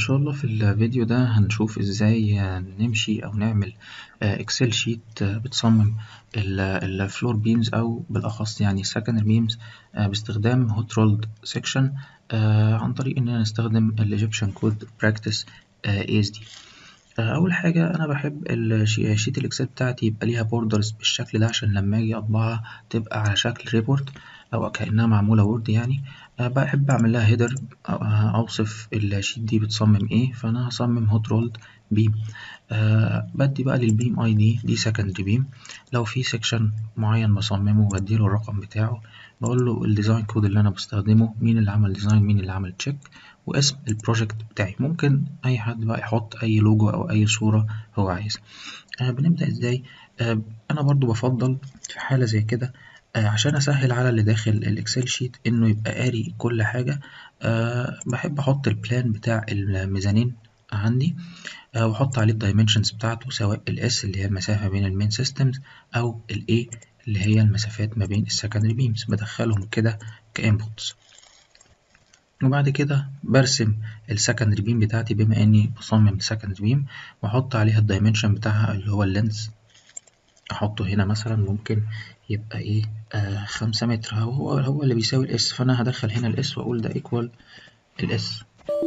إن شاء الله في الفيديو ده هنشوف إزاي نمشي أو نعمل إكسل شيت بتصمم الفلور بيمز أو بالأخص يعني السكندري بيمز باستخدام هوت رولد سيكشن عن طريق إننا نستخدم الإيجيبشن كود براكتس ASD. أول حاجة أنا بحب الشيت الإكسل بتاعتي يبقى ليها بوردرز بالشكل ده عشان لما أجي أطبعها تبقى على شكل ريبورت أو كأنها معمولة وورد يعني. بحب أعمل لها هيدر أوصف الشيت دي بتصمم إيه، فأنا هصمم هوت رولد بيم. بدي بقى للبيم اي دي سكندري بيم. لو في سيكشن معين بصممه بديله الرقم بتاعه، بقول له الديزاين كود اللي انا بستخدمه، مين اللي عمل ديزاين، مين اللي عمل تشيك، واسم البروجكت بتاعي. ممكن اي حد بقى يحط اي لوجو او اي صورة هو عايزها. بنبدأ ازاي؟ انا برضو بفضل في حالة زي كده عشان اسهل على اللي داخل الاكسل شيت انه يبقى قاري كل حاجة. بحب احط البلان بتاع الميزانين عندي، واحط عليه الدايمنشنز بتاعته، سواء الاس اللي هي المسافة بين المين سيستمز او الاي اللي هي المسافات ما بين السكندري بيمز، بدخلهم كده كانبوتس. وبعد كده برسم السكندري بيم بتاعتي بما اني بصمم السكندري بيم، واحط عليها الدايمنشن بتاعها اللي هو اللينس. احطه هنا مثلا ممكن يبقى ايه 5 متر، هو اللي بيساوي الاس، فانا هدخل هنا الاس واقول ده ايكوال الاس.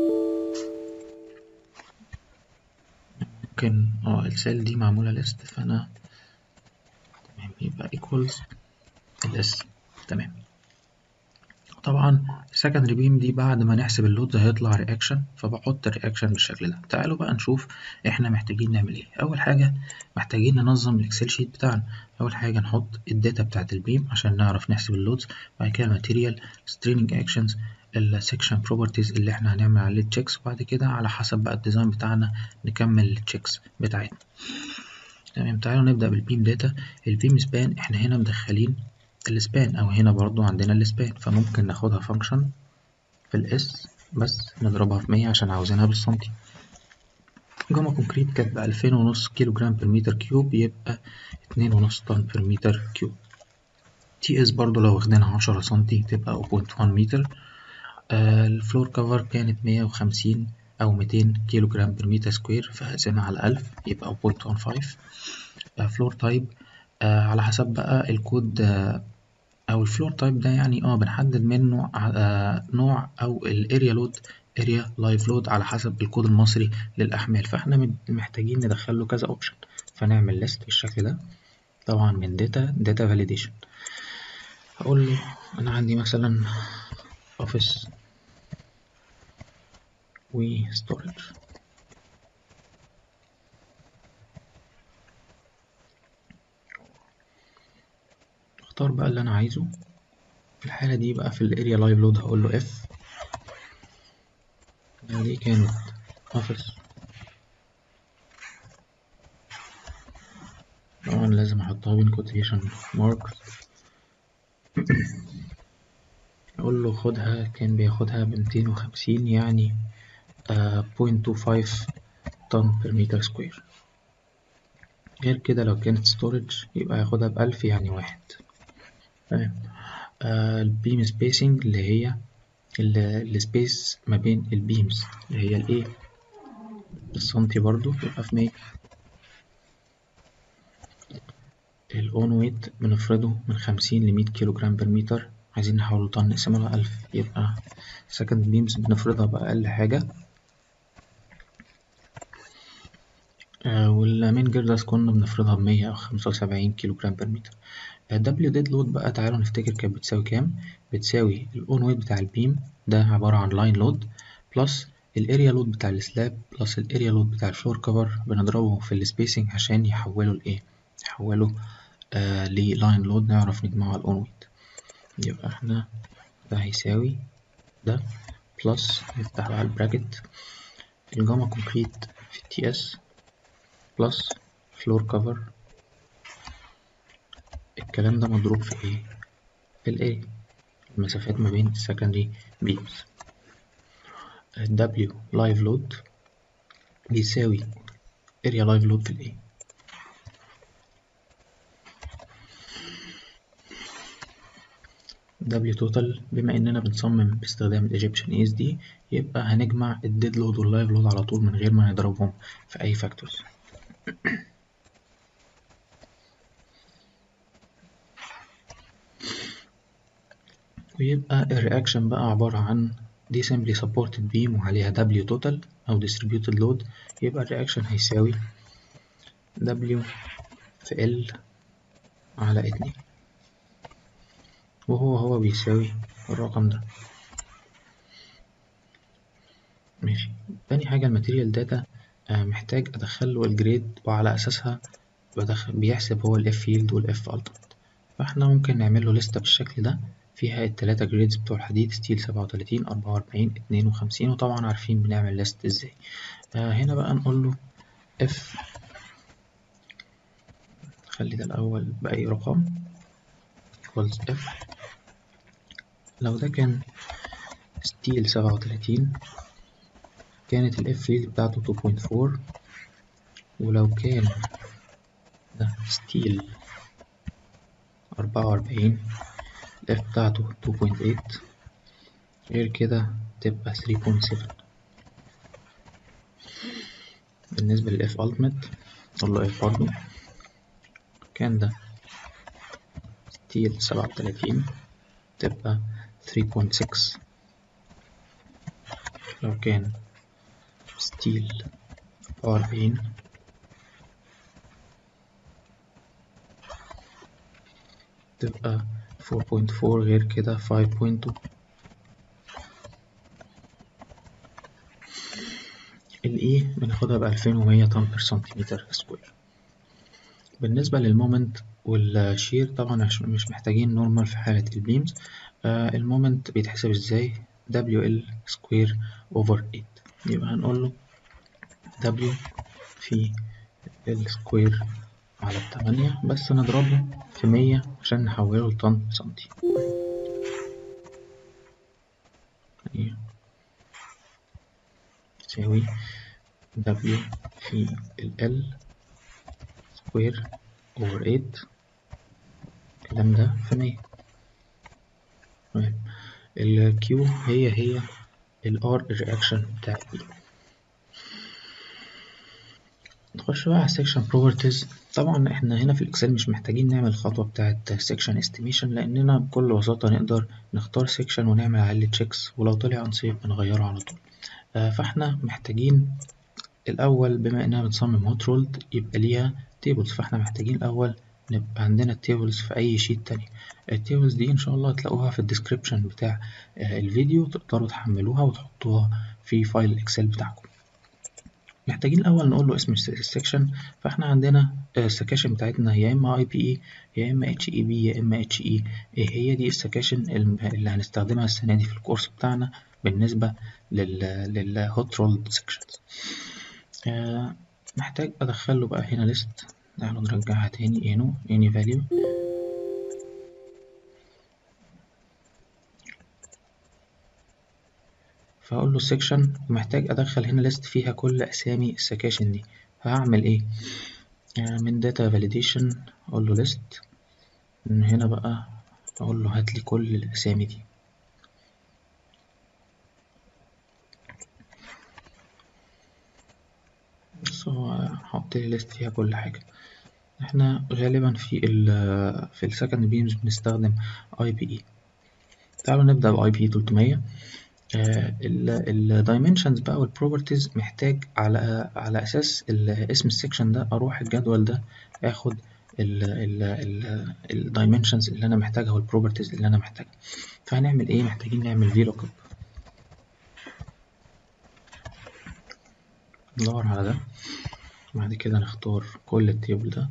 ممكن السيل دي معمولة ليست، فانا تمام يبقى equals الاس. تمام. طبعا السكندري بيم دي بعد ما نحسب اللودز هيطلع رياكشن، فبحط الرياكشن بالشكل ده. تعالوا بقى نشوف احنا محتاجين نعمل ايه. اول حاجة محتاجين ننظم الاكسل شيت بتاعنا. اول حاجة نحط الداتا بتاعت البيم عشان نعرف نحسب اللودز، بعد كده الماتيريال، ستريننج اكشنز، السكشن بروبرتيز اللي احنا هنعمل عليه تشيكس، وبعد كده على حسب بقى الديزاين بتاعنا نكمل التشيكس بتاعتنا. تمام. تعالوا نبدأ بالبيم داتا. البيم سبان احنا هنا مدخلين السبان، او هنا برضو عندنا السبان، فممكن ناخدها فانكشن في الاس بس نضربها في 100 عشان عاوزينها بالسنتي. جاما كونكريت كانت ب2500 كيلو جرام بر متر كيوب، يبقى 2.5 طن بر متر كيوب. تي اس برضو لو واخدينها 10 سنتي تبقى 0.1 متر. الفلور كفر كانت 150 أو 200 كيلو جرام بر متر سكوير، فهقسمها على 1000 يبقى 0.15. فلور تايب على حسب بقى الكود أو الفلور تايب ده يعني بنحدد منه نوع أو الاريا لود، اريا لايف لود على حسب الكود المصري للأحمال، فاحنا محتاجين ندخله كذا اوبشن، فنعمل ليست بالشكل ده. طبعا من داتا فاليديشن هقول له أنا عندي مثلا اوفيس وستورج. اختار بقى اللي أنا عايزه. في الحالة دي بقى في الاريا لايف لود هقول له اف، دي كانت اوفيس. طبعا لازم احطها بين كوتيشن ماركس. اقول له خدها، كان بياخدها ب250 يعني 0.25 طن بر متر سكوير. غير كده لو كانت ستورج يبقى ياخدها ب1000 يعني 1. تمام. البيم سبيسنج اللي هي السبيس ما بين البيمز اللي هي الايه بالسنتي برضو يبقى في 100. الأون ويت بنفرضه من 50 ل100 كيلو جرام بر متر، عايزين نحوله طن نقسمه على 1000 يبقى سكند بيمز بنفرضها بأقل حاجة. والمين جيردرز كنا بنفرضها ب100 أو 75 كيلو جرام بر متر. الدبليو ديد لود بقى تعالوا نفتكر كانت بتساوي كام. بتساوي الأون ويت بتاع البيم ده عبارة عن لاين لود بلس الاريا لود بتاع السلاب بلس الاريا لود بتاع الفلور كفر، بنضربه في السبيسنج عشان يحوله لإيه، يحوله للاين لود نعرف نجمعه على الأون ويت. يبقى احنا ده هيساوي ده بلس نفتح بقى البراكت الجاما كونكريت في تي اس بلس فلور كفر. الكلام ده مضروب في ايه؟ في الايه المسافات ما بين السكندري بيمز. W لايف لود بيساوي اريا لايف لود في الايه. W total بما إننا بنصمم باستخدام الإيجيبشن ESD يبقى هنجمع الديد لود واللايف لود على طول من غير ما نضربهم في أي فاكتورز. ويبقى الرياكشن بقى عبارة عن دي simply supported beam وعليها W total أو distributed load. يبقى الرياكشن هيساوي W في L على 2 وهو بيساوي الرقم ده. ماشي. تاني حاجة الماتيريال داتا محتاج أدخله الجريد وعلى أساسها بيحسب هو الإف فيلد والإف ألتيميت. فإحنا ممكن نعمله لستة بالشكل ده فيها التلاتة جريدز بتوع الحديد ستيل 37 44 52 وطبعا عارفين بنعمل ليست ازاي. هنا بقى نقول له اف، خلي ده الأول بأي رقم equals اف. لو ده كان ستيل 37 كانت الاف فيلد بتاعته 2.4 ولو كان ده ستيل 44 الاف بتاعته 2.8 غير كده تبقى 3.7. بالنسبة للاف التيميت نقول له اف برضه كان ده ستيل 37 تبقى 3.6 لو كان ستيل 44 تبقى 4.4 غير كده 5.2. الإي بناخدها ب2100 طن بير سنتيمتر سكوير. بالنسبة للمومنت والشير طبعا مش محتاجين نورمال في حالة البيمز. المومنت بيتحسب ازاي؟ WL سكوير اوفر 8. يبقى هنقول له W في ال سكوير على 8 بس نضربه في 100 عشان نحوله لطن سنتي. يساوي W في ال L سكوير اوفر 8 الكلام ده في 100. تمام. ال Q هي ال R الرياكشن بتاع ال. نخش بقى على section properties. طبعا احنا هنا في الاكسل مش محتاجين نعمل الخطوة بتاعة section estimation لاننا بكل بساطة نقدر نختار section ونعمل عليه checks ولو طلع unsafe بنغيره على طول. فاحنا محتاجين الاول بما اننا بنصمم hot rolled يبقى ليها tables، فاحنا محتاجين الاول نبقى عندنا tables في اي شيت تاني. التيبلز دي ان شاء الله هتلاقوها في الديسكريبشن بتاع الفيديو، تقدروا تحملوها وتحطوها في فايل الاكسل بتاعكم. محتاجين الأول نقول له اسم السكشن. فاحنا عندنا السكاشن بتاعتنا يا إما IPE يا إما HEB يا إما HE. هي دي السكاشن اللي هنستخدمها السنة دي في الكورس بتاعنا بالنسبة للهوت رولد سكشنز. محتاج أدخله بقى هنا ليست. تعالوا نرجعها تاني any value. فهقول له سيكشن ومحتاج أدخل هنا ليست فيها كل أسامي السكاشن دي. فهعمل إيه؟ من data validation أقول له list. من هنا بقى أقول له هاتلي كل الأسامي دي. بس هو حط لي list فيها كل حاجة. احنا غالبا في السكند بيمز بنستخدم IPE. تعالوا نبدأ ب IPE 300. الدايمنشنز بقى والبروبرتيز محتاج على أساس اسم السكشن ده أروح الجدول ده آخد الدايمنشنز اللي أنا محتاجها والبروبرتيز اللي أنا محتاجها. فهنعمل إيه؟ محتاجين نعمل VLOOKUP. ندور على ده بعد كده نختار كل التيبل ده.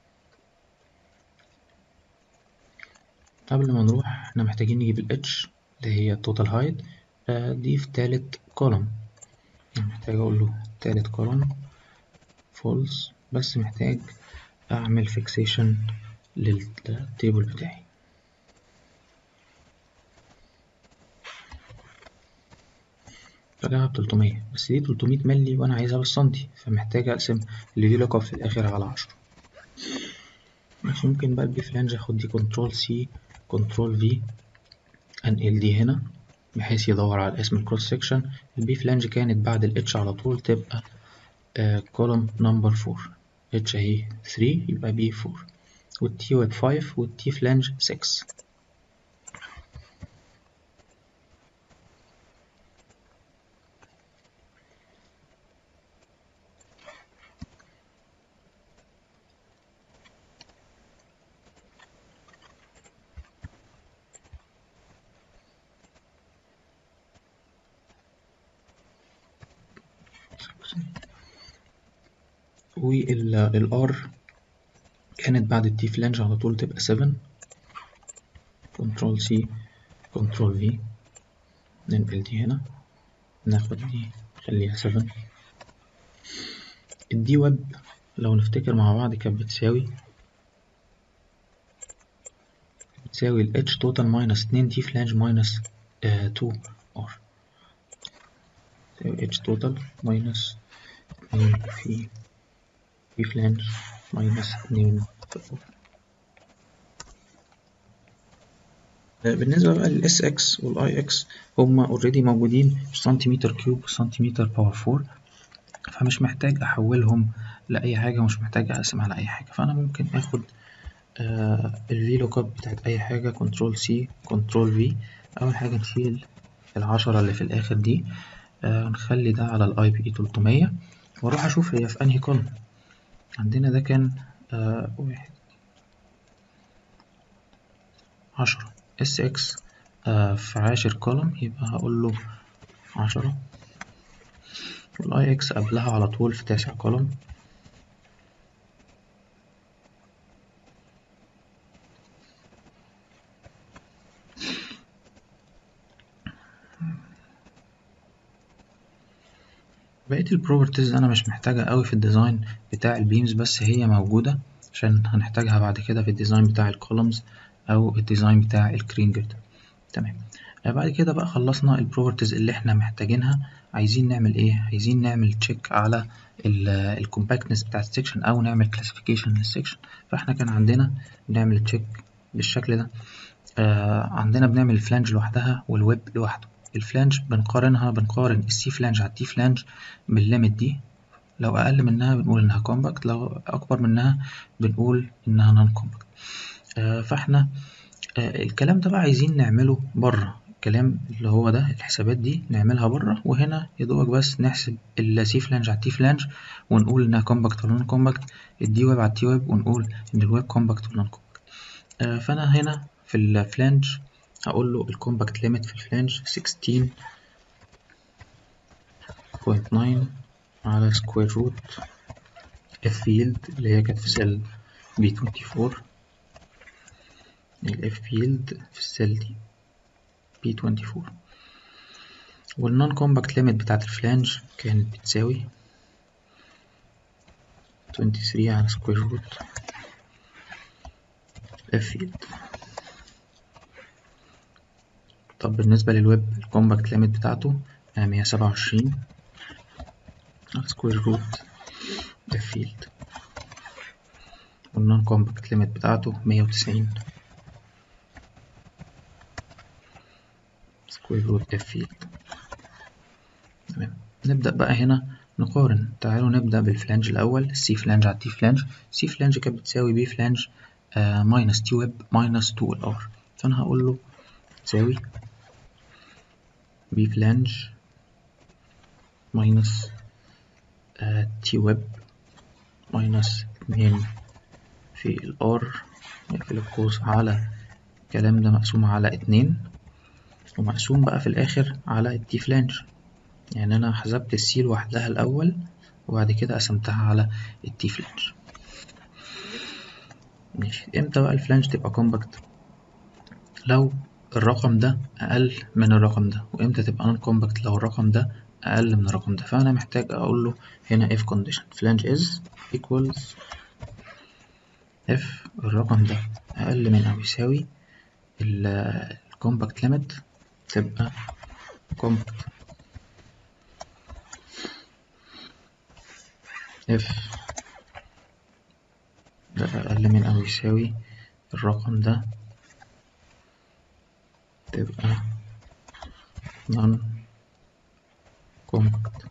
قبل ما نروح احنا محتاجين نجيب ال H اللي هي total height دي في تالت كولوم. محتاج أقول له تالت كولوم false، بس محتاج أعمل فيكسيشن للتيبل بتاعي. طلعها ب300 بس دي 300 مللي وأنا عايزها بالسنتي، فمحتاج أقسم ال VLOOKUP في الآخر على 10. مش ممكن بقى البي فلانج أخد دي كنترول C كنترول V انقل دي هنا بحيث يدور على اسم الكروس سكشن. البي فلانج كانت بعد الاتش على طول تبقى كولوم نمبر 4. اتش اهي 3 يبقى بي 4، والتي ويب 5 والتي فلانج 6. والار كانت بعد التي فلانج على طول تبقى 7. كنترول سي كنترول في، ننقل دي هنا ناخد دي نخليها 7. الدي ويب لو نفتكر مع بعض كانت بتساوي ال H total minus 2 T flange minus 2 R، تساوي H total minus 2 في T flange minus 2 في R. بالنسبة بقى لل SX وال IX هما already موجودين في سنتيمتر كيوب وسنتيمتر باور 4، فمش محتاج أحولهم لأي حاجة ومش محتاج أقسم على أي حاجة. فأنا ممكن آخد ال VLOOKUP بتاعت أي حاجة، كنترول سي كنترول في. أول حاجة نشيل العشرة اللي في الآخر دي، نخلي ده على ال IP 300 وأروح أشوف هي في أنهي كولوم. عندنا ده كان 1 10 SX في 10 كولوم، يبقى هقول له 10. وال IX قبلها على طول في 9 كولوم، بقية البروبرتيز أنا مش محتاجها أوي في الديزاين بتاع البيمز، بس هي موجودة عشان هنحتاجها بعد كده في الديزاين بتاع الكولومز أو الديزاين بتاع الكرين جرد. تمام. بعد كده بقى خلصنا البروبرتيز اللي احنا محتاجينها. عايزين نعمل ايه؟ عايزين نعمل تشيك على الكومباكتنس بتاع السكشن او نعمل كلاسيفيكيشن للسكشن. فاحنا كان عندنا بنعمل تشيك بالشكل ده. عندنا بنعمل الفلانج لوحدها والويب لوحده. الفلانج بنقارن السي فلانج على التي فلانج بالليميت دي، لو اقل منها بنقول انها كومباكت، لو اكبر منها بنقول انها نون كومباكت. فاحنا الكلام ده بقى عايزين نعمله بره. الكلام اللي هو ده الحسابات دي نعملها بره، وهنا يدوبك بس نحسب السي فلانج على التي فلانج ونقول انها كومباكت ولا نون كومباكت، الدي ويب على التي ويب ونقول ان الويب كومباكت ولا نون كومباكت. فانا هنا في الفلانج هقول له الكومباكت ليميت في الفلانج 16.9 على سكوير روت اف فيلد اللي هي كانت في سيل بي 24. الاف فيلد في السيل دي بي 24، والنون كومباكت ليميت بتاعت الفلانج كانت بتساوي 23 على سكوير روت اف فيلد. طب بالنسبة للويب الكومباكت ليميت بتاعته 127 على سكوير روت اف فيلد، والنون كومباكت ليميت بتاعته 190 سكوير روت اف فيلد. تمام. نبدأ بقى هنا نقارن. تعالوا نبدأ بالفلانج الأول، السي فلانج على التي فلانج. السي فلانج كانت بتساوي بي فلانج ماينس تي ويب ماينس 2 الار، فأنا هقول له تساوي بي فلانج ماينس تي ويب ماينس 2 في الار، نقفل القوس على الكلام ده مقسوم على 2 ومقسوم بقى في الآخر على التي فلانج. يعني أنا حسبت السي لوحدها الأول وبعد كده قسمتها على التي فلانج. ماشي. امتى بقى الفلانج تبقى كومباكت؟ لو الرقم ده أقل من الرقم ده. وامتى تبقى نون كومباكت؟ لو الرقم ده أقل من الرقم ده. فأنا محتاج أقول له هنا if condition flange is equals if الرقم ده أقل من أو يساوي الكومباكت ليميت تبقى كومباكت. if ده أقل من أو يساوي الرقم ده تبقى non compact،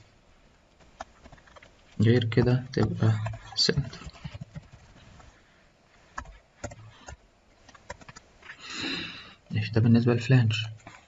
غير كده تبقى center. ماشي، ده بالنسبة للفلانج.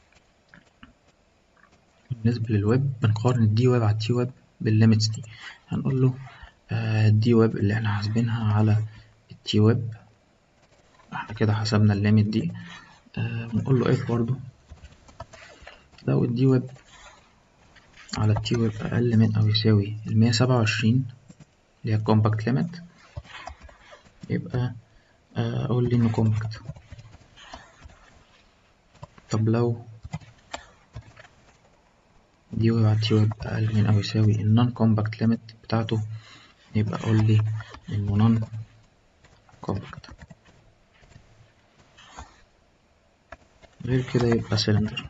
بالنسبة للويب بنقارن الدي ويب على التي ويب بالليميتس دي. هنقول له الدي ويب اللي احنا حاسبينها على التي ويب، احنا كده حسبنا الليميت دي. بنقول له اف برضو لو الدي ويب على التي ويب أقل من أو يساوي 127 اللي هي الكومباكت ليميت، يبقى أقول لي إنه كومباكت. طب لو دي ويب على تي ويب أقل من أو يساوي النون كومباكت ليميت بتاعته، يبقى أقول لي إنه نون كومباكت، غير كده يبقى سيلندر.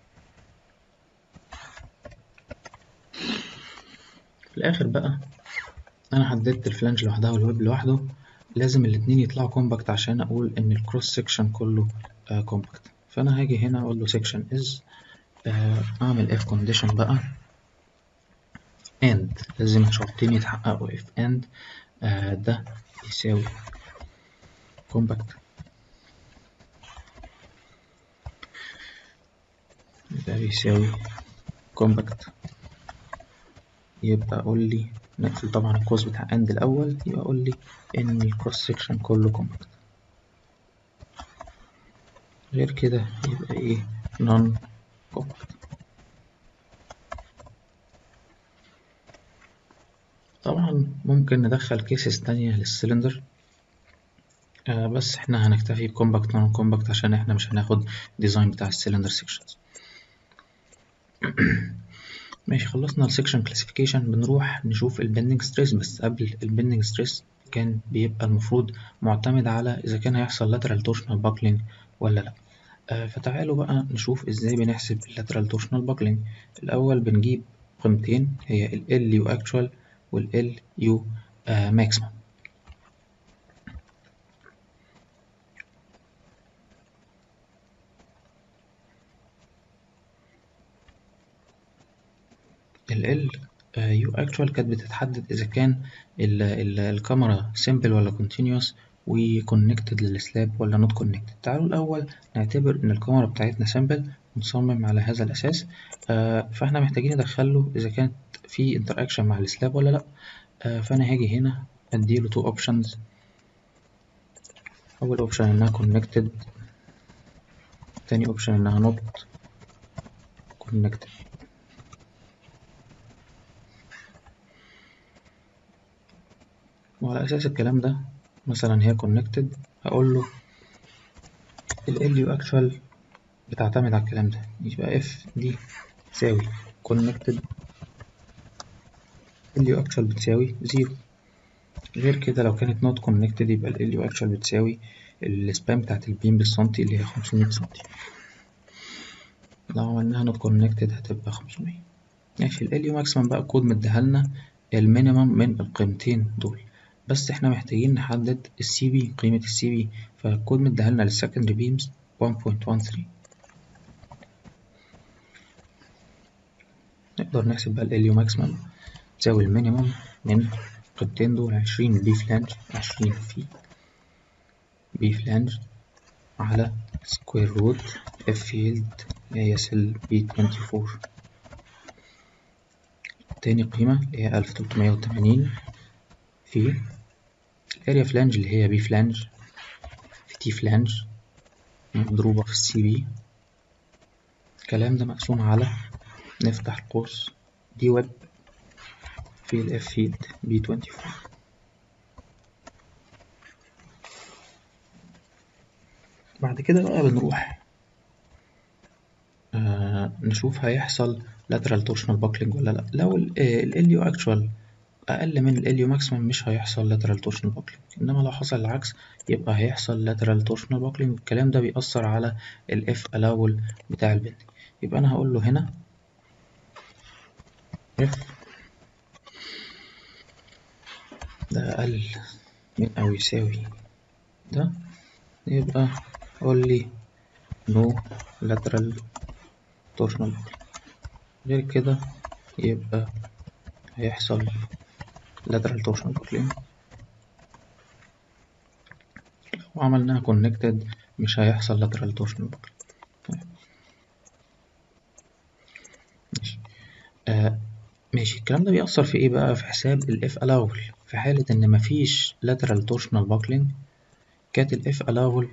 في الآخر بقى أنا حددت الفلانج لوحدها والويب لوحده، لازم الاتنين يطلعوا كومباكت عشان أقول إن الكروس سيكشن كله كومباكت. فأنا هاجي هنا أقول له سيكشن إز، أعمل إف كونديشن بقى and لازم شرطين يتحققوا if and ده يساوي compact، ده يساوي compact، يبقى أقول لي نقفل طبعا القوس بتاع and الأول، يبقى أقول لي إن الكروس سيكشن كله compact، غير كده يبقى إيه non compact. طبعا ممكن ندخل كيسز تانية للسلندر، بس احنا هنكتفي بكومباكت نون كومباكت عشان احنا مش هناخد ديزاين بتاع السلندر سيكشنز. ماشي، خلصنا السكشن كلاسيفيكيشن، بنروح نشوف البندنج ستريس. بس قبل البندنج ستريس كان بيبقى المفروض معتمد على اذا كان هيحصل lateral torsional buckling ولا لا. فتعالوا بقى نشوف ازاي بنحسب lateral torsional buckling. الاول بنجيب قيمتين هي ال LU actual وال LU maximum. ال يو اكتوال كانت بتتحدد اذا كان الكاميرا سيمبل ولا كونتينيوس وكونكتد للسلاب ولا نوت كونكتد. تعالوا الاول نعتبر ان الكاميرا بتاعتنا سيمبل ونصمم على هذا الاساس. فاحنا محتاجين ندخله اذا كانت في انتراكشن مع السلاب ولا لا. فانا هاجي هنا اديله تو اوبشنز. اول اوبشن انها كونكتد، تاني اوبشن انها نوت كونكتد. وعلى اساس الكلام ده مثلا هي كونكتد، هقول له ال LU actual بتعتمد على الكلام ده، يبقى اف دي تساوي connected LU actual بتساوي 0. غير كده لو كانت not connected يبقى ال LU actual بتساوي السبان بتاعت البيم بالسنتي اللي هي 500 سنتي. لو عملناها not connected هتبقى 500. ماشي، ال LU maximum بقى الكود مديهالنا المينيمم من القيمتين دول، بس احنا محتاجين نحدد السي بي، قيمة السي بي، فالكود مديهالنا للسكندري بيمز 1.13. نقدر نحسب بقى ال LU maximum تساوي المينيمم من القيمتين دول 20 بي فلانج، 20 في بي فلانج على سكوير روت اف فيلد اللي هي سل بي 24. تاني قيمة اللي هي 1380 في الاريا فلانج اللي هي بي فلانج في تي فلانج مضروبة في السي بي. الكلام ده مقسوم على، نفتح القوس، دي ويب في الاف فيلد بي 24. بعد كده بقى بنروح نشوف هيحصل lateral torsional buckling ولا لا. لو ال LU actual أقل من ال LU maximum مش هيحصل lateral torsional buckling، إنما لو حصل العكس يبقى هيحصل lateral torsional buckling. الكلام ده بيأثر على ال F allowable بتاع البندنج. يبقى أنا هقول له هنا F ده أقل من أو يساوي ده، يبقى قول لي no lateral torsional buckling. غير كده يبقى هيحصل lateral torsional buckling. لو عملناها connected مش هيحصل lateral torsional buckling. ماشي. ماشي. الكلام ده بيأثر في ايه بقى؟ في حساب ال F allowable. في حالة ان مفيش lateral torsional buckling كانت ال F allowable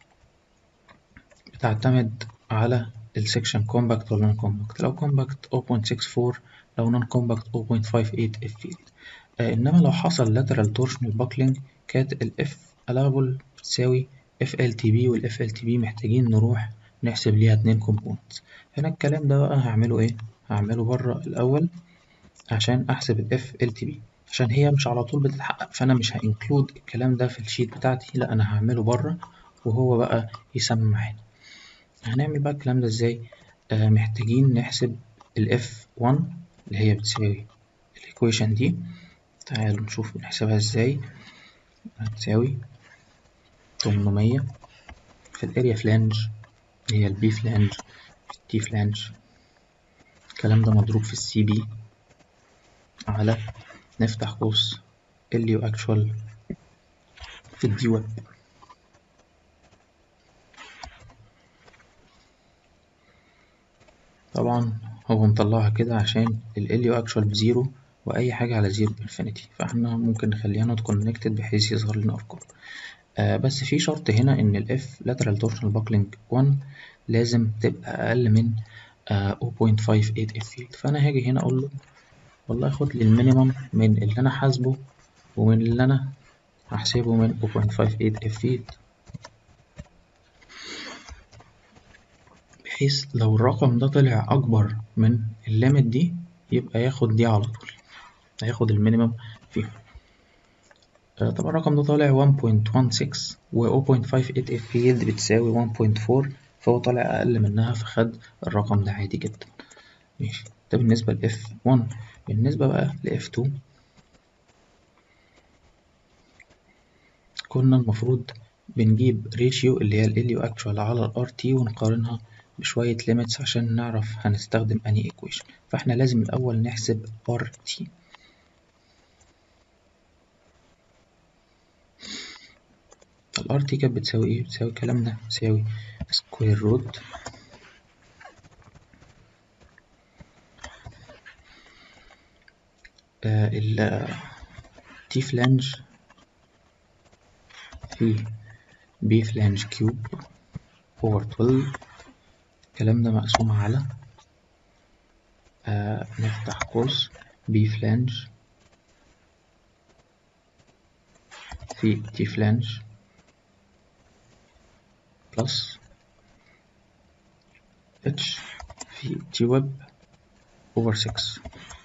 بتعتمد على السكشن كومباكت ولا نون كومباكت. لو كومباكت 0.64، لو نون كومباكت 0.58 اف فيلد. انما لو حصل lateral torsional buckling كانت ال F allowable بتساوي FLTB، وال FLTB محتاجين نروح نحسب ليها 2 components. هنا الكلام ده بقى هعمله ايه؟ هعمله بره الأول عشان أحسب ال FLTB، عشان هي مش على طول بتتحقق، فأنا مش هإنكلود الكلام ده في الشيت بتاعتي، لأ أنا هعمله بره وهو بقى يسمى معانا. هنعمل بقى الكلام ده ازاي؟ محتاجين نحسب ال F1 اللي هي بتساوي الإيكويشن دي. تعالوا نشوف بنحسبها ازاي. هتساوي 800 في الاريا فلانج هي البي فلانج في التي فلانج، الكلام ده مضروب في السي بي على نفتح قوس اليو اكشوال في الدي ويب. طبعا هو مطلعها كده عشان اليو اكشوال بزيرو واي حاجة على زيرو بانفينيتي، فاحنا ممكن نخليها نوت كونكتد بحيث يظهر لنا ارقام. بس في شرط هنا ان ال F lateral torsional buckling 1 لازم تبقى اقل من 0.58 F field. فانا هاجي هنا اقول له والله خد لي المينيمم من اللي انا حاسبه ومن اللي انا هحسبه من 0.58 F field، بحيث لو الرقم ده طلع اكبر من الليميت دي يبقى ياخد دي على طول، هياخد المينيمم فيهم. طبعا الرقم ده طالع 1.16 و 0.58 F field بتساوي 1.4، فهو طالع أقل منها فخد الرقم ده عادي جدا. ماشي. ده بالنسبة ل F1. بالنسبة بقى ل F2 كنا المفروض بنجيب ريشيو اللي هي ال LU actual على ال RT ونقارنها بشوية limits عشان نعرف هنستخدم أنهي equation. فاحنا لازم الأول نحسب RT. ال RT كانت بتساوي ايه؟ بتساوي الكلام ده، بتساوي square root ال T flange في B flange cube over 12، الكلام ده مقسوم على نفتح قوس B flange في T flange plus H في T web over 6.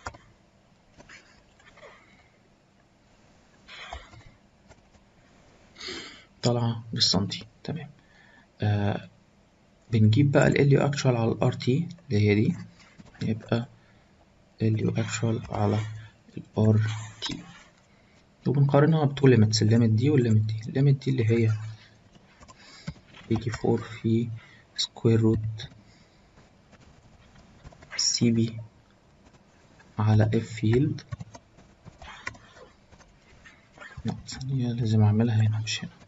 طالعة بالسنتي. تمام. بنجيب بقى ال LU actual على ال RT اللي هي دي، يبقى LU actual على ال RT وبنقارنها بتو ليميتس، الليميت دي والليميت دي. الليميت دي اللي هي 84 في سكوير روت سي بي على اف فيلد. لا ثانية، لازم اعملها هنا مش هنا.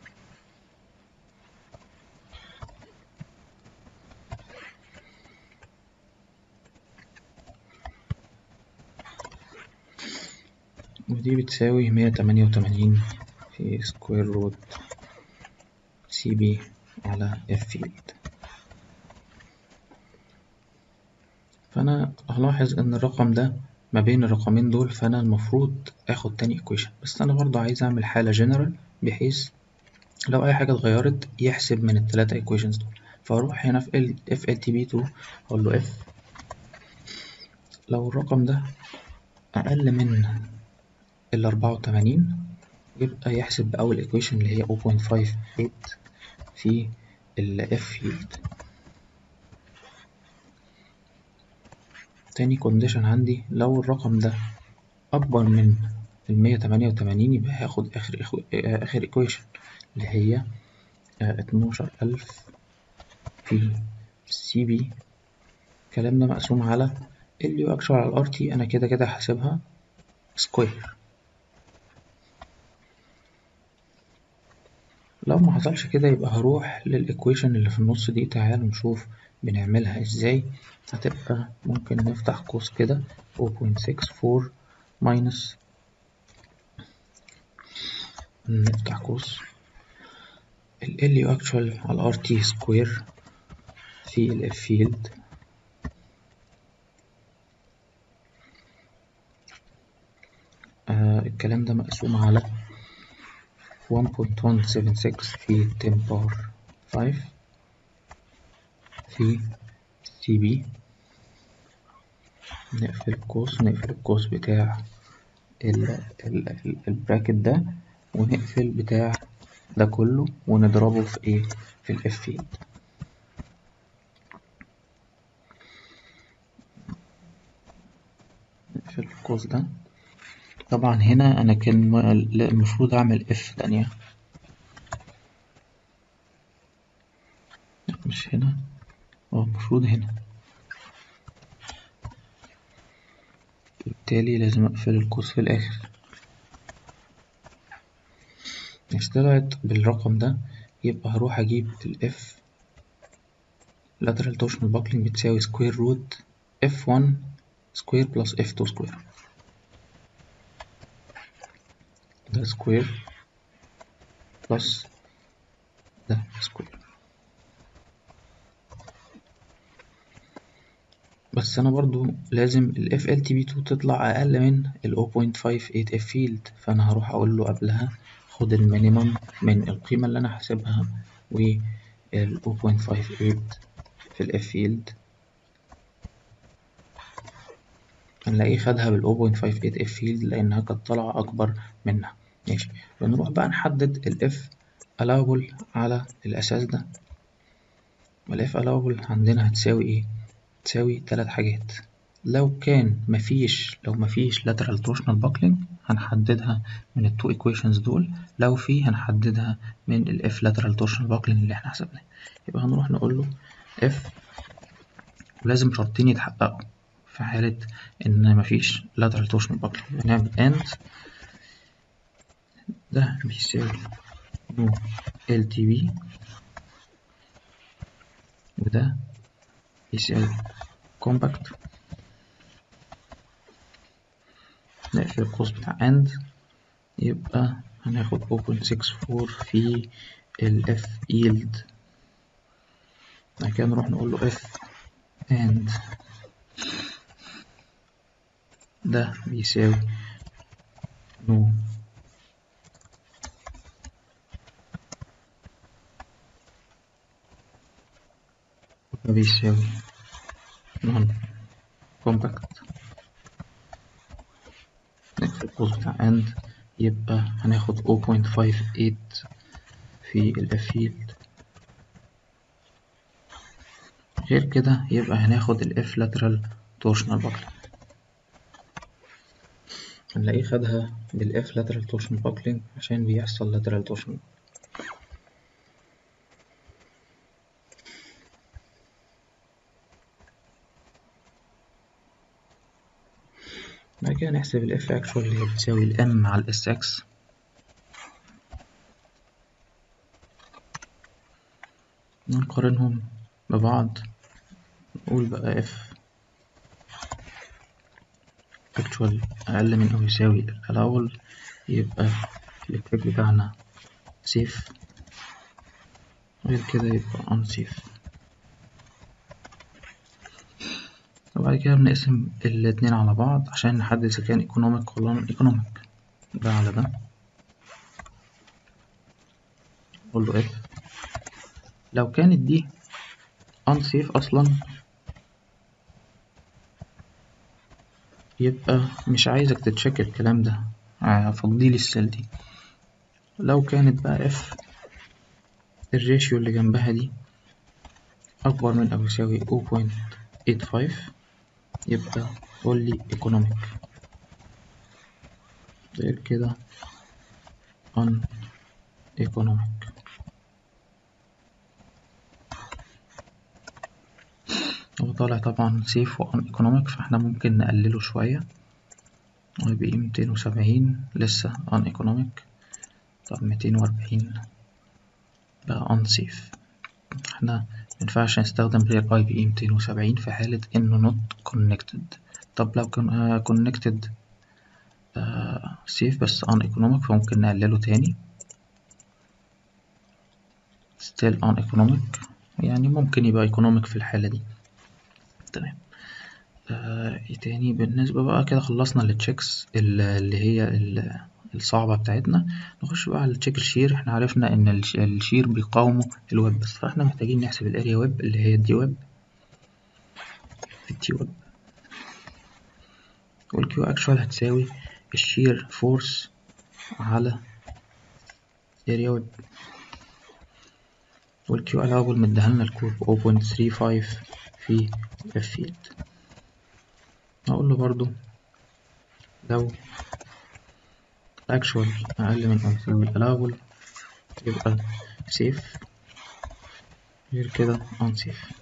ودي بتساوي 188 في سكوير روت سي بي على اف فيلد. فانا هلاحظ ان الرقم ده ما بين الرقمين دول، فانا المفروض اخد تاني equation، بس انا برضو عايز اعمل حالة general بحيث لو اي حاجة اتغيرت يحسب من التلاتة equations دول. فاروح هنا في FLTB2 اقول له F لو الرقم ده اقل من ال 84 يبقى يحسب بأول equation اللي هي 0.58 في ال F field. تاني condition عندي لو الرقم ده أكبر من 188 يبقى هاخد آخر equation اللي هي 12000 في سي بي. الكلام ده مقسوم على ال يو اكشوال على الار تي، انا كده كده هحسبها سكوير. لو ما حصلش كده يبقى هروح للإيكويشن اللي في النص دي. تعالوا نشوف بنعملها ازاي. هتبقى ممكن نفتح قوس كده 0.64 ماينس، نفتح قوس ال يو اكشوال على الار تي سكوير في الاف فيلد. الكلام ده مقسوم على 1.176 في 10 باور 5 في سي بي. نقفل القوس بتاع البراكت ده، ونقفل بتاع ده كله، ونضربه في ايه؟ في الاف فيلد. نقفل القوس ده. طبعا هنا انا كان المفروض اعمل اف تانية، مش هنا، المفروض هنا. بالتالي لازم اقفل القوس في الاخر. اشتغلت بالرقم ده، يبقى هروح اجيب الاف lateral torsional buckling بتساوي square root f1 square plus f2 square. ده square plus ده square. بس انا برضو لازم ال FLTP2 تطلع اقل من ال 0.58 F field، فانا هروح اقول له قبلها خد المينيمم من القيمة اللي انا حاسبها وال 0.58 في ال F field. هنلاقيه خدها بال 0.58 F field لانها كانت طالعة اكبر منها. ماشي، بنروح بقى نحدد ال F allowable على الاساس ده. وال F allowable عندنا هتساوي ايه؟ تساوي 3 حاجات. لو مفيش lateral torsional buckling هنحددها من ال 2 equations دول، لو في هنحددها من ال F lateral torsional buckling اللي احنا حسبناه. يبقى هنروح نقول له F، ولازم شرطين يتحققوا في حالة إن مفيش lateral torsional buckling. بنعمل and ده بيساوي نو LTB، وده بيساوي compact. نقفل القوس بتاع and، يبقى هناخد 0.64 في ال F yield. بعد كده نروح نقول له F and ده بيساوي نو ده بيساوي non compact. نقفل القوس بتاع and، يبقى هناخد 0.58 في ال F yield. غير كده يبقى هناخد ال F lateral torsional buckling. هنلاقيه خدها بال F lateral torsional buckling عشان بيحصل lateral torsional. بعد كده نحسب ال F actual اللي هي بتساوي ال M على ال SX. نقارنهم ببعض، نقول بقى F actual أقل من أو يساوي الأول، يبقى الإتجاه بتاعنا safe، غير كده يبقى unsafe. وبعد كده بنقسم الاتنين على بعض عشان نحدد إذا كان economic ولا non economic. ده على ده، نقول له F. لو كانت دي unsafe أصلا يبقى مش عايزك تتشك الكلام ده، فضيلي السيل دي. لو كانت بقى F الريشيو اللي جنبها دي أكبر من أو يساوي 0.85 يبقى قول لي economic، غير كده uneconomic. هو طالع طبعا سيف وان ايكونوميك، فاحنا ممكن نقلله شوية. IBE 270 لسه ان ايكونوميك. طب 240 بقى ان سيف. احنا مينفعش نستخدم غير IBE 270 في حالة انه not connected. طب لو كان connected سيف بس ان ايكونوميك، فممكن نقلله تاني still on economic، يعني ممكن يبقى economic في الحالة دي. تمام. ايه تاني بالنسبة بقى كده؟ خلصنا التشيكس اللي هي الصعبة بتاعتنا. نخش بقى على التشيك الشير. احنا عرفنا ان الشير بيقاومه الويب بس، فاحنا محتاجين نحسب الاريا ويب اللي هي الدي ويب في التي ويب. والكيو اكشوال هتساوي الشير فورس على اريا ويب. والكيو allowable مديهالنا الكود 0.35 في الفيلد. هقول له برضو لو actual أقل من أو يساوي allowable يبقى safe، غير كده unsafe.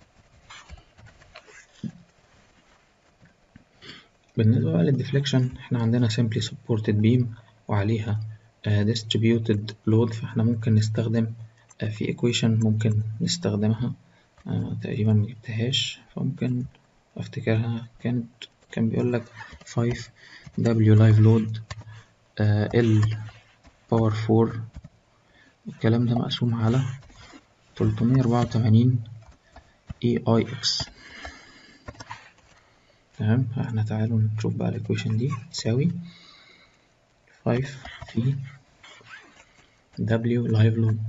بالنسبة بقى للديفليكشن، احنا عندنا simply supported beam وعليها distributed load، فاحنا ممكن نستخدم في equation ممكن نستخدمها تقريبا مجبتهاش، فممكن افتكرها. كان بيقولك 5W live load L باور 4، الكلام ده مقسوم على 384 EIX. تمام. فاحنا تعالوا نشوف بقى الإيكويشن دي تساوي 5 في W live load.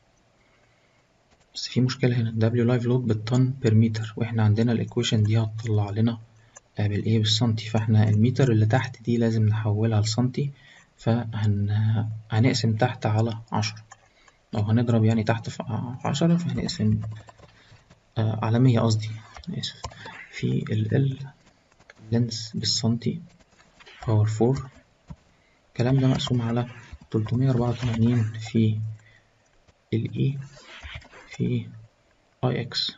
بس في مشكلة هنا، W live load بالطن بير متر، واحنا عندنا الإيكويشن دي هتطلع لنا بالإيه؟ بالسنتي. فاحنا المتر اللي تحت دي لازم نحولها لسنتي، هنقسم تحت على 10، أو هنضرب يعني تحت في 10، فهنقسم على 100 قصدي، آسف، في ال لينس بالسنتي باور 4. الكلام ده مقسوم على 384 في ال E في IX،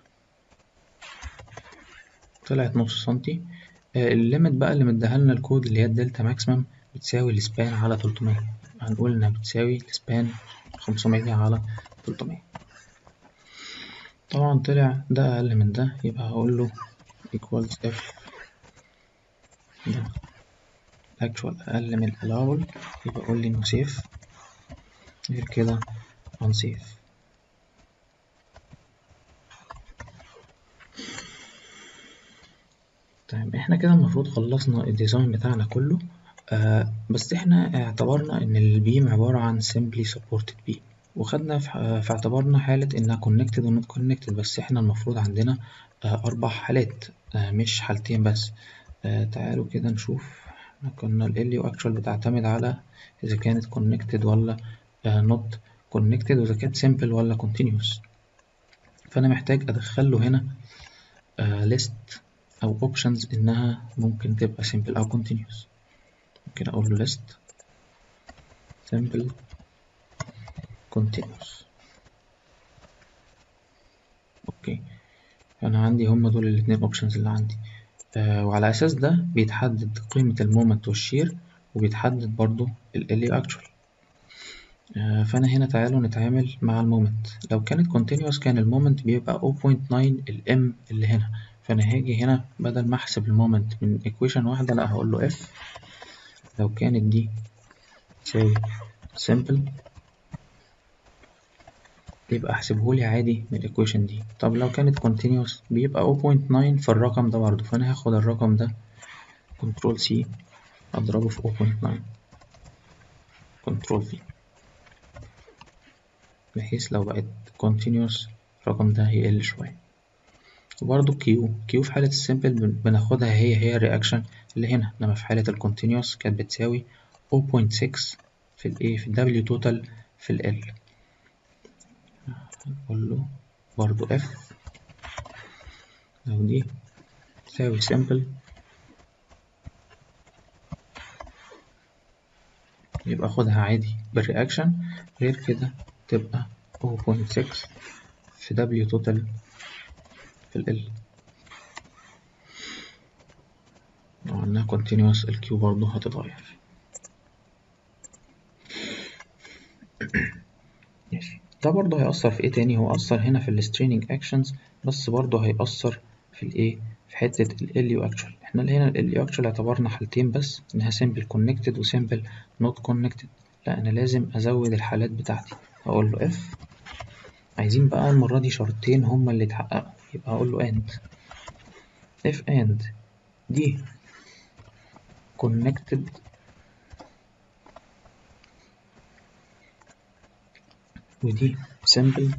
طلعت نص سنتي. الليمت بقى اللي مديهالنا الكود اللي هي الدلتا ماكسيمم بتساوي السبان على 300، هنقول إنها بتساوي السبان 500 على 300. طبعا طلع ده أقل من ده، يبقى هقول له equals F ده actual أقل من allowable، يبقى أقول لي إنه safe، غير كده unsafe. طيب احنا كده المفروض خلصنا الديزاين بتاعنا كله. بس احنا اعتبرنا ان البيم عبارة عن simply supported beam، وخدنا في اعتبارنا حالة انها connected و not connected، بس احنا المفروض عندنا 4 حالات، مش حالتين بس. تعالوا كده نشوف. احنا كنا ال LU actual بتعتمد على اذا كانت connected ولا not connected، واذا كانت simple ولا continuous. فانا محتاج ادخله هنا list أو options إنها ممكن تبقى simple أو continuous. ممكن أقول له list simple continuous. أوكي، فأنا عندي هما دول الاتنين options اللي عندي. وعلى أساس ده بيتحدد قيمة المومنت والشير، وبيتحدد برضو ال LA actual. فأنا هنا تعالوا نتعامل مع المومنت. لو كانت continuous كان المومنت بيبقى 0.9 ال M اللي هنا، فأنا هاجي هنا بدل ما أحسب المومنت من equation واحدة، لأ هقول له F لو كانت دي تساوي simple يبقى احسبهولي عادي من الإيكويشن دي. طب لو كانت continuous بيبقى 0.9 في الرقم ده برضه، فأنا هاخد الرقم ده كنترول C أضربه في 0.9 كنترول V، بحيث لو بقت continuous الرقم ده هيقل شوية. وبرضه Q في حالة السيمبل بناخدها هي الرياكشن اللي هنا، إنما في حالة الكونتينيوس كانت بتساوي 0.6 في ال A في ال W total في ال L. هنقول له برضه F لو دي تساوي simple يبقى خدها عادي بالرياكشن، غير كده تبقى 0.6 في W total في ال L. لو عملناها continuous الكيو برضه هتتغير. ماشي، ده برضه هيأثر في ايه تاني؟ هو أثر هنا في الستريننج اكشنز، بس برضه هيأثر في الايه، في حتة ال LU actual. احنا هنا ال LU actual اعتبرنا حالتين بس، انها simple connected و simple not connected. لا، انا لازم ازود الحالات بتاعتي. هقول له if، عايزين بقى المرة دي شرطين هما اللي اتحققوا، يبقى هقول له and. if and دي connected ودي simple،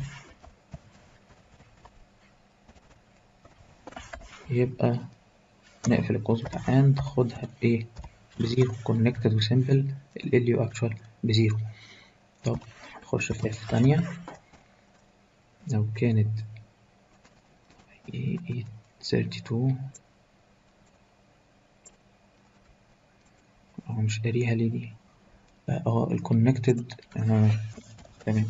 يبقى نقفل القوس بتاع and، خدها بإيه؟ بزيرو. connected و simple ال LU actual بزيرو. طب نخش في F تانية. لو كانت 832، أو مش قاريها ليه دي؟ ال connected تمام.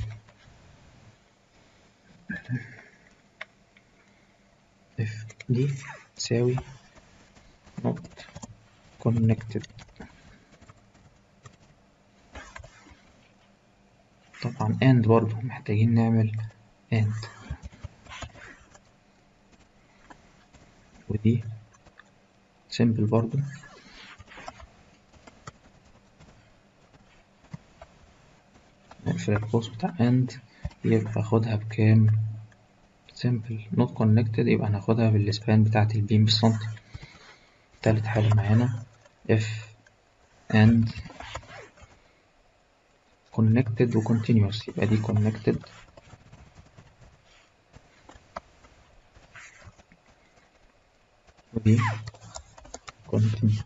F دي تساوي not connected. طبعا and برضو محتاجين نعمل and، ودي simple برضو. نقفل القوس بتاع and، يبقى خدها بكام؟ simple not connected، يبقى هناخدها بالسبان بتاعت البيم بالسنتي. تالت حالة معانا if and connected و continuous، يبقى دي connected ودي continuous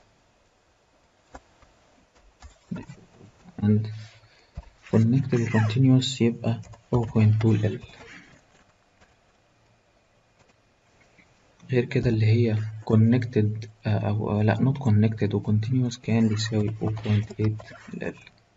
and connected و continuous، يبقى 0.2L. غير كده اللي هي connected أو لأ not connected و continuous كان بيساوي 0.8L.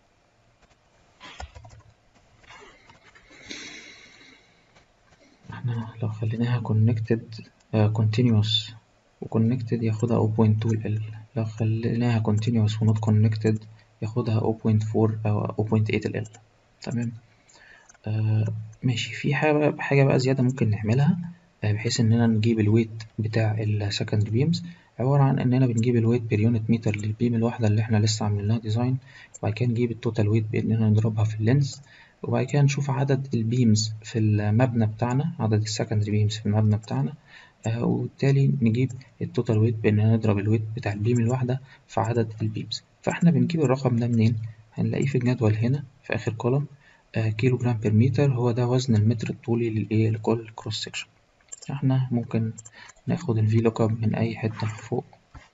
احنا لو خليناها connected continuous و connected ياخدها 0.2L، لو خليناها continuous و not connected ياخدها 0.4 أو 0.8L. تمام. ماشي، في حاجة بقى زيادة ممكن نعملها بحيث إننا نجيب الويت بتاع السكندري بيمز، عبارة عن إننا بنجيب الويت بير يونت متر للبيم الواحدة اللي إحنا لسه عاملين لها ديزاين، وبعد كده نجيب التوتال ويت بإننا نضربها في اللينس، وبعد كده نشوف عدد البيمز في المبنى بتاعنا، عدد السكندري بيمز في المبنى بتاعنا، وبالتالي نجيب التوتال ويت بإننا نضرب الويت بتاع البيم الواحدة في عدد البيمز. فإحنا بنجيب الرقم ده منين؟ هنلاقيه في الجدول هنا في آخر كولوم. كيلو جرام بير متر هو ده وزن المتر الطولي للإيه، لكل كروس سكشن. احنا ممكن ناخد الفي لوك اب من أي حتة فوق،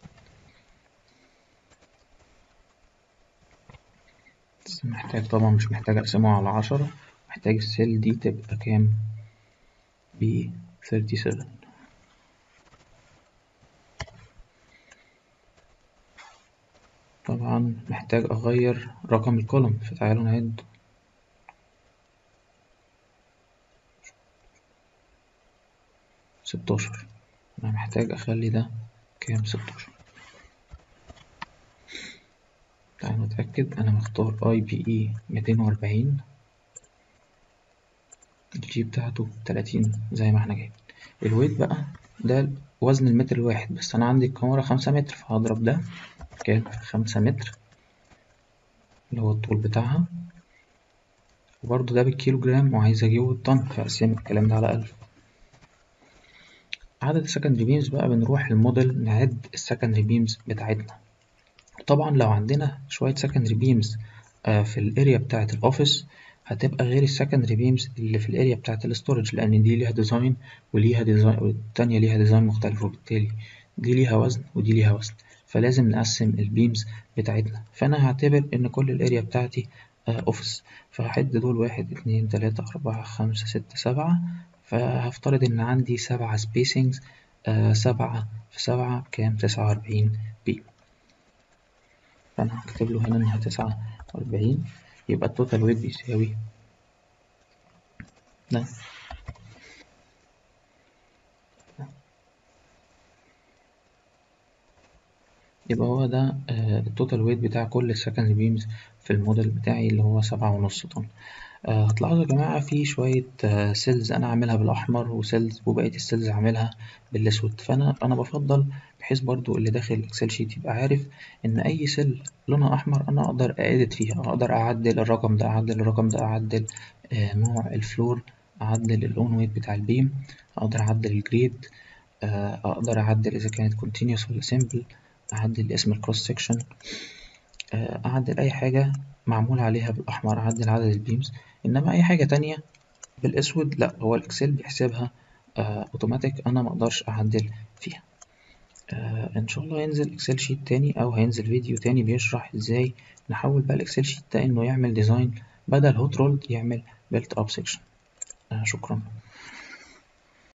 بس محتاج طبعا، مش محتاج أقسمه على 10، محتاج السيل دي تبقى كام؟ ب 37. طبعا محتاج أغير رقم الكولوم، فتعالوا نعد. 16، أنا محتاج أخلي ده كام؟ 16. تعالوا نتأكد، أنا مختار IBE 240، الجي بتاعته 30 زي ما احنا جايبين. الويت بقى ده وزن المتر الواحد، بس أنا عندي الكاميرا 5 متر، فهضرب ده كام في 5 متر اللي هو الطول بتاعها، وبرضه ده بالكيلو جرام وعايز أجيبه بالطن، فأقسم الكلام ده على 1000. عدد السكندري بيمز بقى، بنروح الموديل نعد السكندري بيمز بتاعتنا. طبعا لو عندنا شوية سكندري بيمز في الاريا بتاعة الأوفيس، هتبقى غير السكندري بيمز اللي في الاريا بتاعة الاستورج، لأن دي ليها ديزاين وليها ديزاين، والتانية ليها ديزاين مختلف، وبالتالي دي ليها وزن ودي ليها وزن، فلازم نقسم البيمز بتاعتنا. فأنا هعتبر إن كل الاريا بتاعتي أوفيس، فهعد دول 1 2 3 4 5 6 7، فهفترض إن عندي 7 سبيسينجز، 7 في 7 بكام؟ 49 بيم. فأنا هكتب له هنا إنها 49، يبقى التوتال ويت بيساوي ده. يبقى هو ده التوتال ويت بتاع كل السكندري بيمز في الموديل بتاعي اللي هو 7.5 طن. هتلاحظوا يا جماعة في شوية سيلز أنا عاملها بالأحمر وسيلز وبقية السيلز عاملها بالأسود، فأنا بفضل بحيث برضو اللي داخل الإكسل شيت يبقى عارف إن أي سيل لونها أحمر أنا أقدر أedit فيها، أقدر أعدل الرقم ده، أعدل الرقم ده، أعدل نوع الفلور، أعدل الأون ويت بتاع البيم، أقدر أعدل الجريد، أقدر أعدل إذا كانت continuous ولا simple، أعدل اسم الكروس سكشن، أعدل أي حاجة معمول عليها بالأحمر، أعدل عدد البيمز. إنما أي حاجة تانية بالأسود لأ، هو الإكسل بيحسبها أوتوماتيك، أنا مقدرش أعدل فيها. إن شاء الله هينزل إكسل شيت تاني أو هينزل فيديو تاني بيشرح إزاي نحول بقى الإكسل شيت ده إنه يعمل ديزاين بدل هوت رولد يعمل بيلت أب سيكشن. شكرا.